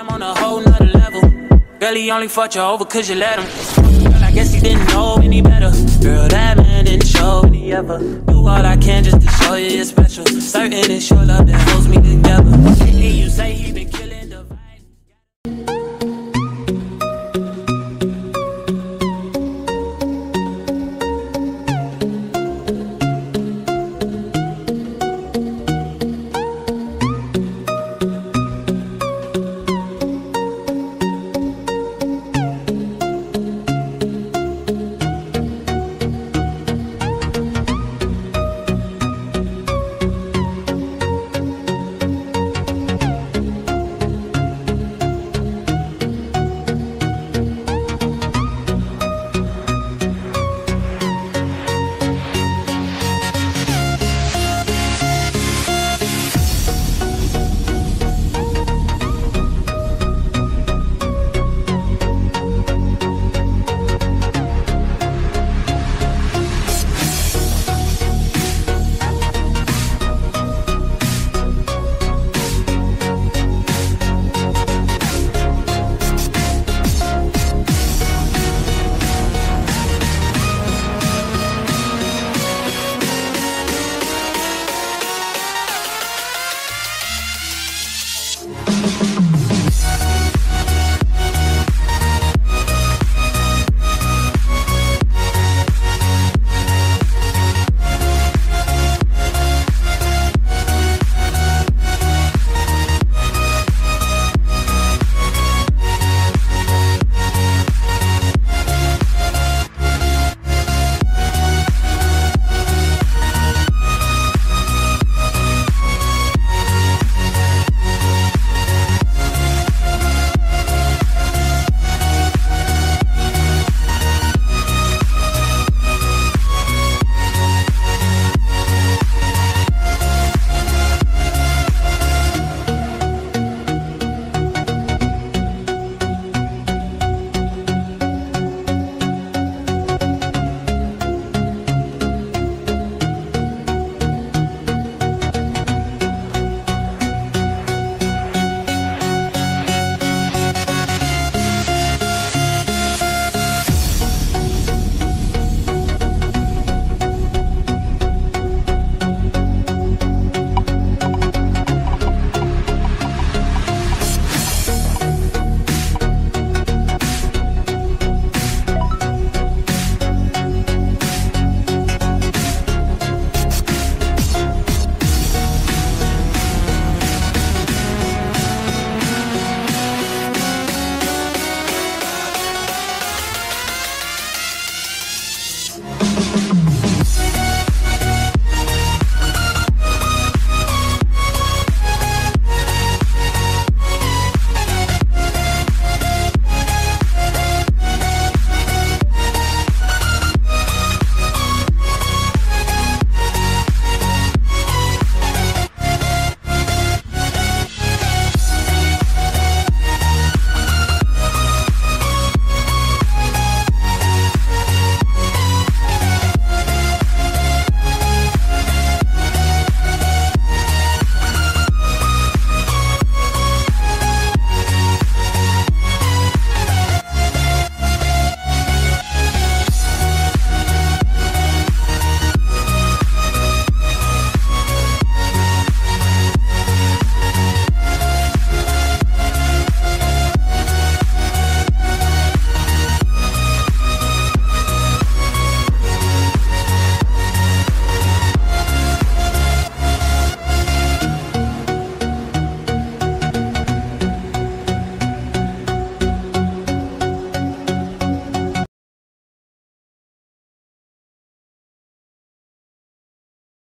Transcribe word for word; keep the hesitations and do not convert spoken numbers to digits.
I'm on a whole nother level. Girl, he only fucked you over cause you let him. Girl, I guess he didn't know any better. Girl, that man didn't show any ever. Do all I can just to show you you're special. Certain it's your love that holds me together. He you say he been